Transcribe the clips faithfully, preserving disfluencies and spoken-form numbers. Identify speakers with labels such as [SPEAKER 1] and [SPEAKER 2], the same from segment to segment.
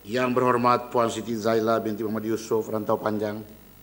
[SPEAKER 1] Yang berhormat Puan Siti Zaila binti Muhammad Yusof, Rantau Panjang.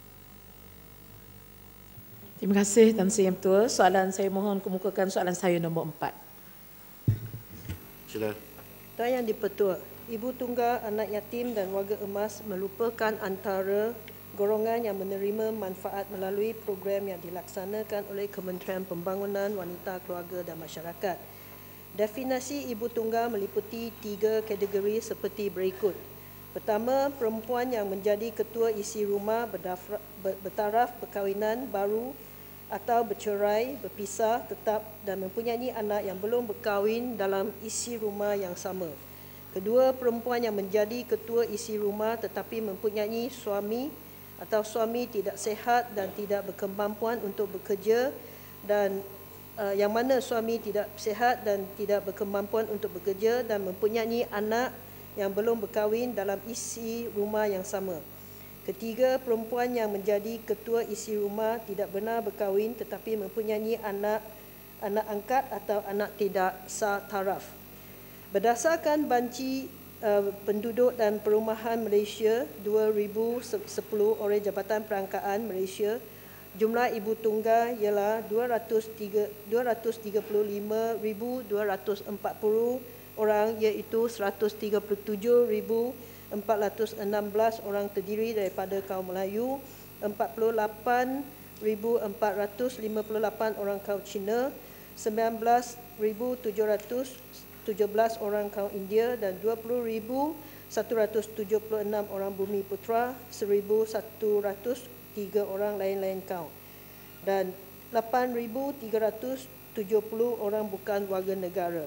[SPEAKER 2] Terima kasih Tan Sri Yang Ketua. Soalan saya mohon kemukakan soalan saya nombor empat.
[SPEAKER 1] Sila.
[SPEAKER 3] Tuan Yang di-Pertua, ibu tunggal, anak yatim dan warga emas merupakan antara golongan yang menerima manfaat melalui program yang dilaksanakan oleh Kementerian Pembangunan Wanita, Keluarga dan Masyarakat. Definisi ibu tunggal meliputi tiga kategori seperti berikut. Pertama, perempuan yang menjadi ketua isi rumah berdafra, bertaraf perkahwinan baru atau bercerai, berpisah tetap dan mempunyai anak yang belum berkahwin dalam isi rumah yang sama. Kedua, perempuan yang menjadi ketua isi rumah tetapi mempunyai suami atau suami tidak sihat dan tidak berkemampuan untuk bekerja dan uh, yang mana suami tidak sihat dan tidak berkemampuan untuk bekerja dan mempunyai anak yang belum berkahwin dalam isi rumah yang sama. Ketiga, perempuan yang menjadi ketua isi rumah tidak benar berkahwin tetapi mempunyai anak anak angkat atau anak tidak sah taraf. Berdasarkan banci uh, penduduk dan perumahan Malaysia dua ribu sepuluh oleh Jabatan Perangkaan Malaysia, jumlah ibu tunggal ialah dua ratus tiga puluh lima ribu dua ratus empat puluh orang, iaitu seratus tiga puluh tujuh ribu empat ratus enam belas orang terdiri daripada kaum Melayu, empat puluh lapan ribu empat ratus lima puluh lapan orang kaum Cina, sembilan belas ribu tujuh ratus tujuh belas orang kaum India dan dua puluh ribu satu ratus tujuh puluh enam orang Bumi Putra, seribu satu ratus tiga orang lain-lain kaum dan lapan ribu tiga ratus tujuh puluh orang bukan warga negara.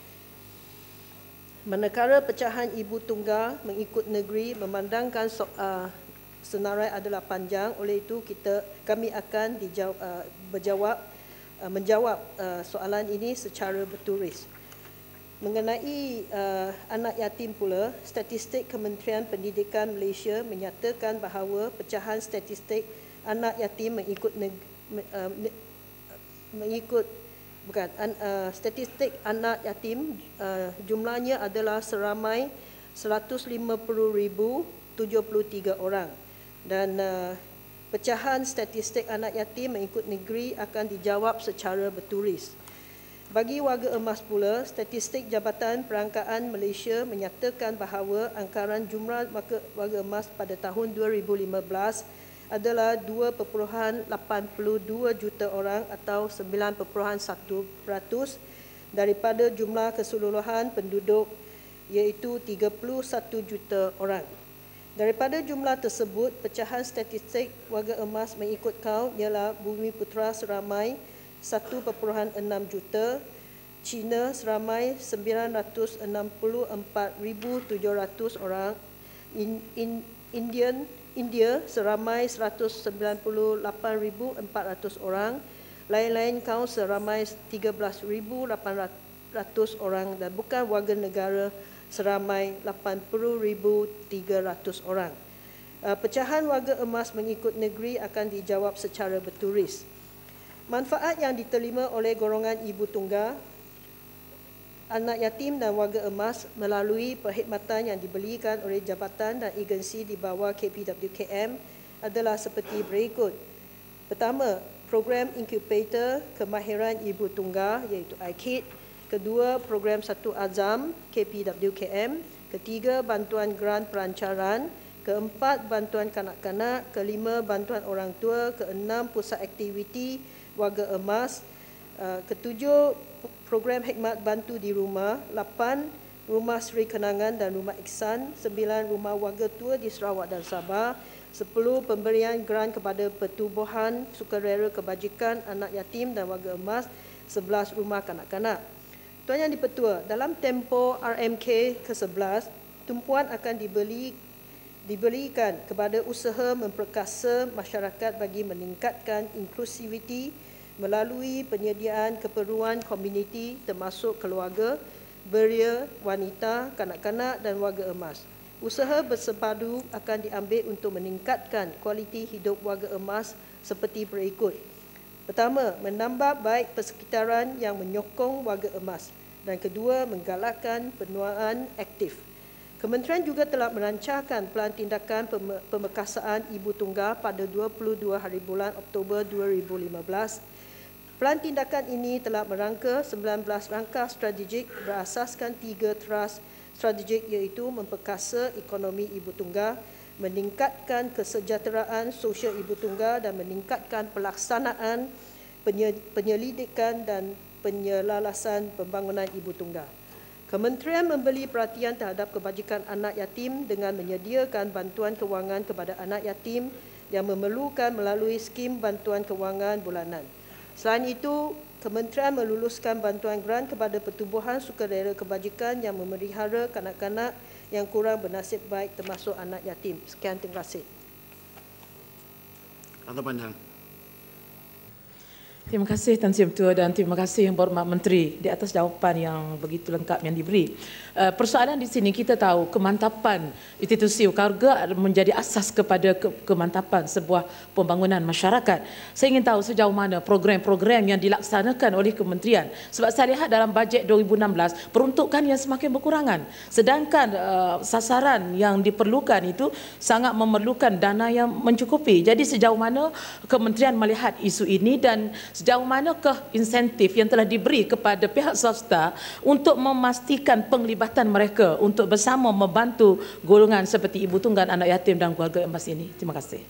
[SPEAKER 3] Manakala pecahan ibu tunggal mengikut negeri memandangkan so, uh, senarai adalah panjang, oleh itu kita kami akan dijawab, uh, berjawab uh, menjawab uh, soalan ini secara bertulis. Mengenai uh, anak yatim pula, statistik Kementerian Pendidikan Malaysia menyatakan bahawa pecahan statistik anak yatim mengikut neg- uh, mengikut bukan uh, statistik anak yatim uh, jumlahnya adalah seramai seratus lima puluh ribu tujuh puluh tiga orang dan uh, pecahan statistik anak yatim mengikut negeri akan dijawab secara bertulis. Bagi warga emas pula, statistik Jabatan Perangkaan Malaysia menyatakan bahawa angkaran jumlah warga emas pada tahun dua ribu lima belas adalah dua perpuluhan lapan puluh dua juta orang atau sembilan perpuluhan satu peratus daripada jumlah keseluruhan penduduk, iaitu tiga puluh satu juta orang. Daripada jumlah tersebut, pecahan statistik warga emas mengikut kaum ialah Bumi Putra seramai satu perpuluhan enam juta, Cina seramai sembilan ratus enam puluh empat ribu tujuh ratus orang, in, in, Indian India seramai seratus sembilan puluh lapan ribu empat ratus orang, lain-lain kaum seramai tiga belas ribu lapan ratus orang dan bukan warga negara seramai lapan puluh ribu tiga ratus orang. Pecahan warga emas mengikut negeri akan dijawab secara bertulis. Manfaat yang diterima oleh golongan ibu tunggal, anak yatim dan warga emas melalui perkhidmatan yang diberikan oleh jabatan dan agensi di bawah K P W K M adalah seperti berikut. Pertama, program inkubator kemahiran ibu tunggal iaitu I K I T. Kedua, program Satu Azam K P W K M. Ketiga, bantuan grant perancaran. Keempat, bantuan kanak-kanak. Kelima, bantuan orang tua. Keenam, pusat aktiviti warga emas. Ketujuh, program khidmat bantu di rumah. Lapan, rumah Seri Kenangan dan rumah Ihsan. Sembilan, rumah warga tua di Sarawak dan Sabah. Sepuluh, pemberian grant kepada pertubuhan sukarela kebajikan anak yatim dan warga emas. Sebelas, rumah kanak-kanak. Tuan Yang di-Pertua, dalam tempoh R M K ke sebelas, tumpuan akan diberi, diberikan kepada usaha memperkasa masyarakat bagi meningkatkan inklusiviti melalui penyediaan keperluan komuniti termasuk keluarga, beria, wanita, kanak-kanak dan warga emas. Usaha bersepadu akan diambil untuk meningkatkan kualiti hidup warga emas seperti berikut. Pertama, menambah baik persekitaran yang menyokong warga emas. Dan kedua, menggalakkan penuaan aktif. Kementerian juga telah merancangkan pelan tindakan pemekasaan ibu tunggal pada dua puluh dua hari bulan Oktober dua ribu lima belas. Pelan tindakan ini telah merangka sembilan belas rangka strategik berasaskan tiga teras strategik iaitu memperkasa ekonomi ibu tunggal, meningkatkan kesejahteraan sosial ibu tunggal dan meningkatkan pelaksanaan penyelidikan dan penyelalasan pembangunan ibu tunggal. Kementerian memberi perhatian terhadap kebajikan anak yatim dengan menyediakan bantuan kewangan kepada anak yatim yang memerlukan melalui skim bantuan kewangan bulanan. Selain itu, Kementerian meluluskan bantuan grant kepada pertubuhan sukarela kebajikan yang memelihara kanak-kanak yang kurang bernasib baik termasuk anak yatim. Sekian, terima kasih.
[SPEAKER 1] Rantau Panjang.
[SPEAKER 2] Terima kasih Tan Sri Ketua dan terima kasih Yang Berhormat Menteri di atas jawapan yang begitu lengkap yang diberi. Uh, persoalan di sini kita tahu kemantapan institusi keluarga menjadi asas kepada ke kemantapan sebuah pembangunan masyarakat. Saya ingin tahu sejauh mana program-program yang dilaksanakan oleh kementerian. Sebab saya lihat dalam bajet dua ribu enam belas peruntukan yang semakin berkurangan. Sedangkan uh, sasaran yang diperlukan itu sangat memerlukan dana yang mencukupi. Jadi sejauh mana kementerian melihat isu ini dan sejauh manakah insentif yang telah diberi kepada pihak swasta untuk memastikan penglibatan mereka untuk bersama membantu golongan seperti ibu tunggal, anak yatim dan keluarga emas ini. Terima kasih.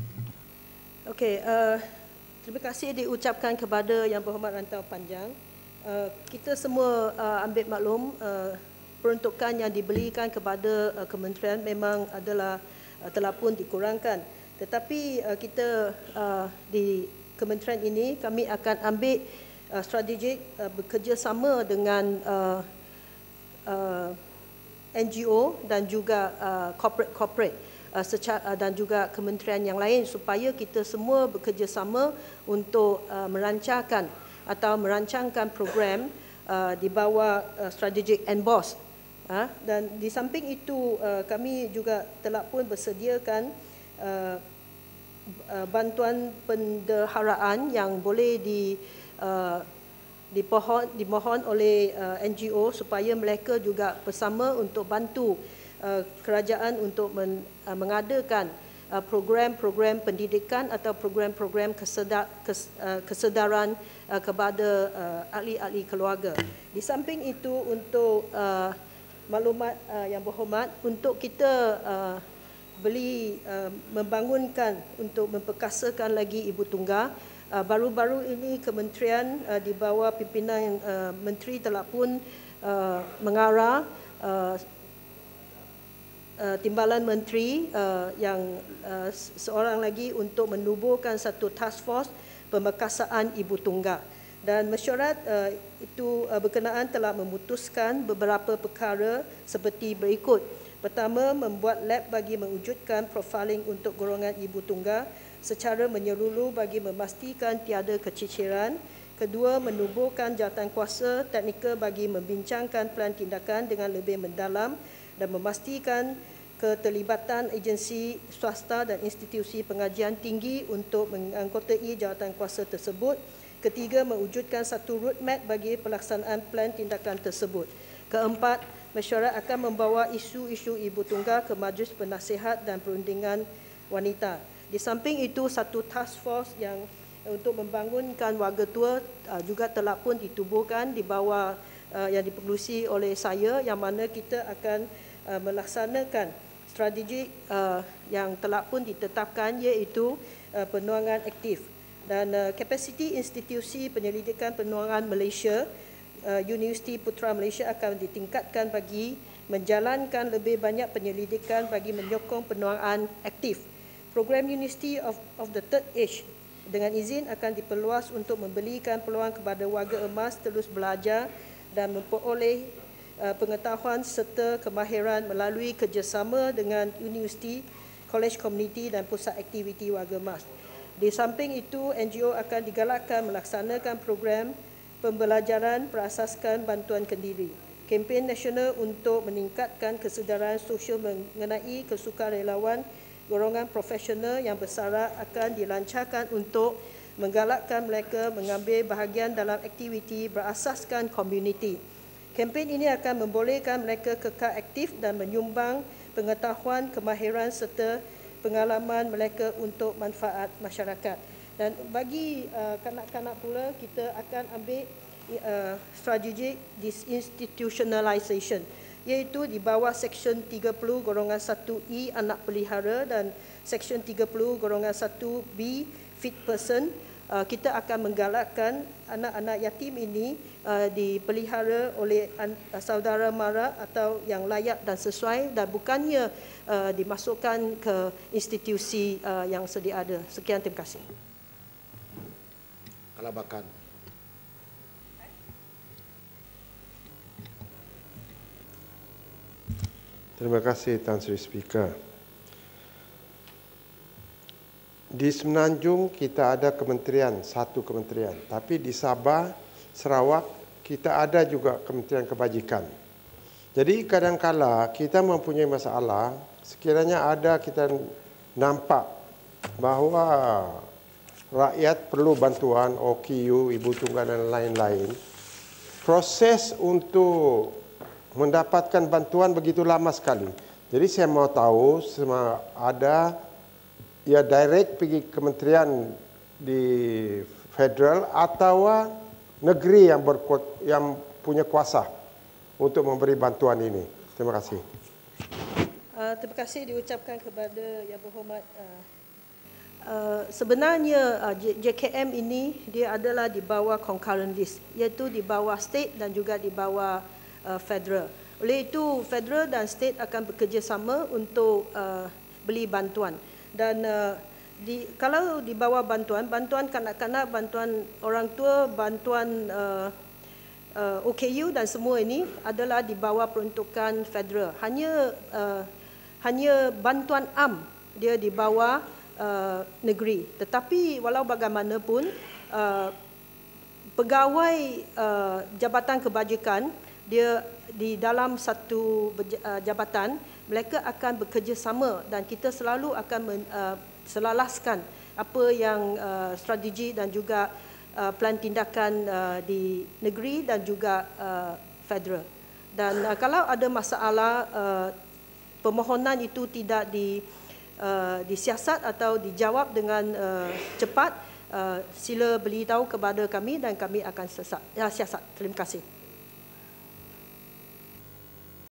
[SPEAKER 3] Okey, uh, terima kasih diucapkan kepada Yang Berhormat Rantau Panjang. Uh, kita semua uh, ambil maklum uh, peruntukan yang diberikan kepada uh, kementerian memang adalah uh, telah pun dikurangkan. Tetapi uh, kita uh, di kementerian ini kami akan ambil uh, strategik uh, bekerjasama dengan uh, uh, N G O dan juga uh, corporate-corporate uh, secara, uh, dan juga kementerian yang lain supaya kita semua bekerjasama untuk uh, merancangkan atau merancangkan program uh, di bawah uh, strategik N B O S. Uh, dan di samping itu uh, kami juga telah pun bersediakan uh, bantuan pendeharaan yang boleh di uh, dipohon, dimohon oleh uh, N G O supaya mereka juga bersama untuk bantu uh, kerajaan untuk men, uh, mengadakan program-program uh, pendidikan atau program-program kesedar, kes, uh, kesedaran uh, kepada uh, ahli-ahli keluarga. Di samping itu untuk uh, maklumat uh, yang berhormat, untuk kita uh, beli uh, membangunkan untuk memperkasakan lagi ibu tunggal. Baru-baru uh, ini kementerian uh, di bawah pimpinan uh, menteri telah pun uh, mengarah uh, uh, timbalan menteri uh, yang uh, seorang lagi untuk menubuhkan satu task force pemekasaan ibu tunggal. Dan mesyuarat uh, itu uh, berkenaan telah memutuskan beberapa perkara seperti berikut. Pertama, membuat lab bagi mewujudkan profiling untuk golongan ibu tunggal secara menyeluruh bagi memastikan tiada keciciran. Kedua, menubuhkan jawatankuasa teknikal bagi membincangkan pelan tindakan dengan lebih mendalam dan memastikan keterlibatan agensi swasta dan institusi pengajian tinggi untuk menganggotai jawatankuasa tersebut. Ketiga, mewujudkan satu roadmap bagi pelaksanaan pelan tindakan tersebut. Keempat, mesyuarat akan membawa isu-isu ibu tunggal ke Majlis Penasihat dan Perundingan Wanita. Di samping itu, satu task force yang untuk membangunkan warga tua juga telah pun ditubuhkan di bawah yang dipengerusi oleh saya, yang mana kita akan melaksanakan strategi yang telah pun ditetapkan, iaitu penuangan aktif. Dan kapasiti institusi penyelidikan penuangan Malaysia, Uh, Universiti Putra Malaysia akan ditingkatkan bagi menjalankan lebih banyak penyelidikan bagi menyokong penuangan aktif. Program University of, of the Third Age dengan izin akan diperluas untuk memberikan peluang kepada warga emas terus belajar dan memperoleh uh, pengetahuan serta kemahiran melalui kerjasama dengan universiti, college community dan pusat aktiviti warga emas. Di samping itu, N G O akan digalakkan melaksanakan program pembelajaran berasaskan bantuan kendiri. Kempen nasional untuk meningkatkan kesedaran sosial mengenai kesukarelawan golongan profesional yang bersara akan dilancarkan untuk menggalakkan mereka mengambil bahagian dalam aktiviti berasaskan komuniti. Kempen ini akan membolehkan mereka kekal aktif dan menyumbang pengetahuan, kemahiran serta pengalaman mereka untuk manfaat masyarakat. Dan bagi uh, kanak-kanak pula, kita akan ambil uh, strategic disinstitutionalization, iaitu di bawah Seksyen tiga puluh golongan satu E anak pelihara dan Seksyen tiga puluh golongan satu B fit person. Uh, kita akan menggalakkan anak-anak yatim ini uh, dipelihara oleh an, uh, saudara mara atau yang layak dan sesuai, dan bukannya uh, dimasukkan ke institusi uh, yang sedia ada. Sekian, terima kasih.
[SPEAKER 1] Kalabakan.
[SPEAKER 4] Terima kasih Tan Sri Speaker. Di Semenanjung kita ada kementerian, satu kementerian. Tapi di Sabah, Sarawak, kita ada juga Kementerian Kebajikan. Jadi kadang-kala kita mempunyai masalah, sekiranya ada kita nampak bahawa rakyat perlu bantuan, O K U, Ibu Tunggal dan lain-lain. Proses untuk mendapatkan bantuan begitu lama sekali. Jadi saya mau tahu sama ada ya direct pergi kementerian di federal atau negeri yang berkuat, yang punya kuasa untuk memberi bantuan ini. Terima kasih.
[SPEAKER 3] Uh, terima kasih diucapkan kepada Yang Berhormat. Uh, uh, sebenarnya uh, J K M ini dia adalah di bawah concurrent list, iaitu di bawah state dan juga di bawah uh, federal. Oleh itu federal dan state akan bekerjasama untuk uh, beli bantuan. Dan uh, di, kalau di bawah bantuan, bantuan kanak-kanak, bantuan orang tua, bantuan uh, uh, O K U dan semua ini adalah di bawah peruntukan federal. Hanya uh, hanya bantuan A M dia di bawah uh, negeri. Tetapi walau bagaimanapun, uh, pegawai uh, Jabatan Kebajikan dia di dalam satu uh, jabatan, mereka akan bekerjasama dan kita selalu akan men, uh, selalaskan apa yang uh, strategi dan juga uh, plan tindakan uh, di negeri dan juga uh, federal. Dan uh, kalau ada masalah uh, permohonan itu tidak di, uh, disiasat atau dijawab dengan uh, cepat, uh, sila beritahu kepada kami dan kami akan siasat. Terima kasih.